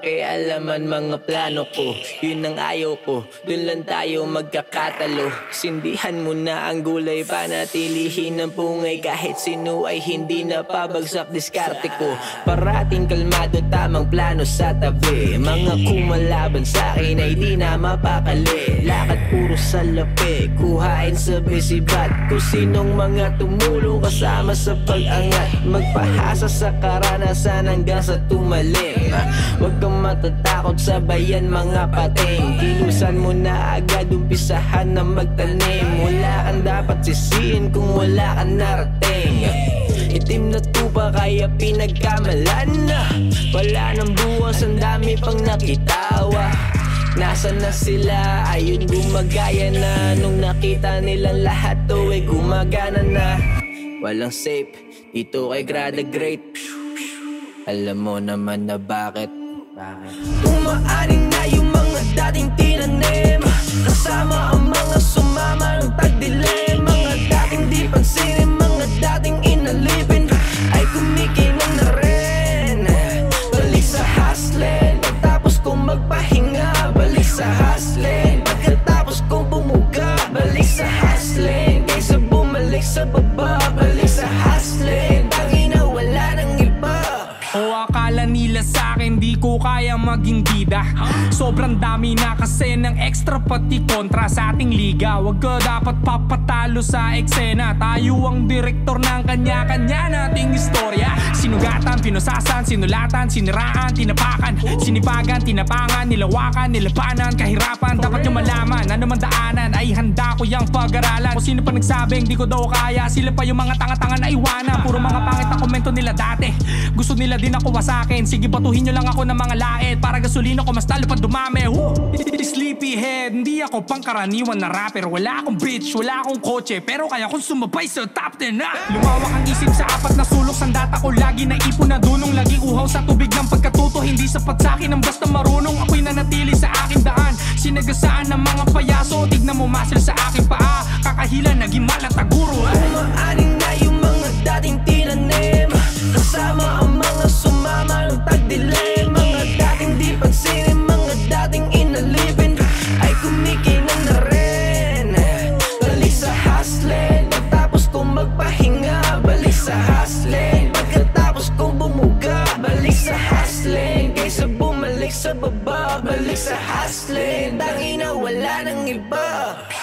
pakialaman mga plano ko. Yun ang ayaw ko, dun lang tayo magkakatalo. Sindihan mo na ang gulay, panatilihin ang pungay. Kahit sino ay hindi napabagsak diskarte ko. Parating kalmado, tamang plano sa tabi. Mga kumalaban sa akin ay di na mapakali. Lakad puro sa lapi, kuhain sa bisibat. Kung sinong mga tumulong kasama sa pag-angat. Magpahasa sa karanasan hanggang sa tumalim. Huwag kang matatakot sa bayan mga pating. Kilusan mo na agad, umpisahan na magtanim. Wala kang dapat sisihin kung wala kang narating. Itim na tupa kaya pinagkamalan na. Wala nang buwas, ang dami pang nakitawa. Nasaan na sila? Ayun gumagaya na. Nung nakita nilang lahat to ay gumagana na. Walang safe dito kay Grada Great. Alam mo naman na bakit. Umaaning na yung mga dating tinanim. Kasama ang mga sumama ng tagdilim. Mga dating di pansinin, mga dating inalipin ay kumikinang na rin. Balik sa hustling, pagtapos kong magpahinga. Balik sa hustling, pagkatapos kong bumuga. Balik sa hustling, kaysa bumalik sa baba. Balik sa hustling, tangina wala nang iba. O akala nila sa'kin di ko kaya maging bida. Sobrang dami na kasi ng extra pati kontra sa ating liga. Wag ka dapat papatalo sa eksena. Tayo ang direktor ng kanya-kanya nating istorya. Sinugatan, pinusasan, sinulatan, siniraan, tinapakan, sinipagan, tinapangan, nilawakan, nilapanan, kahirapan. Dapat nyo malaman na naman daanan ay handa ko yung pag-aralan. Kung sino pa nagsabing di ko daw kaya, sila pa yung mga tanga-tanga na iwanan. Puro mga pangit na komento nila dati. Gusto nila din ako wasakin. Sige batuhin nyo lang ako ng mga lait. Para gasolina ko mas talo pa dumami. Sleepyhead, hindi ako pangkaraniwan na rapper. Wala akong bitch, wala akong kotse, pero kaya kong sumabay sa top 10 na. Lumawak ang isip sa apat na sulok. Sandata ko lagi na ipon na dunong. Laging uhaw sa tubig ng pagkatuto. Hindi sapat sa'kin ang basta marunong. Ako'y nanatili sa aking daan. Sinagasaan ng mga payaso. Tignan mo muscle sa aking paa. Kakahila naging malataguro. Umaaning na yung mga dating tinanim. Kasama ang mga sumama ng tagdilim. Mga dating di pansinin, mga dating inalipin ay kumikinang na rin. Balik sa hustling, pagtapos kong magpahinga. Balik sa hustling, pagkatapos kong bumuga. Balik sa hustling, kaysa bumalik sa baba. Balik sa hustling, tangina wala nang iba.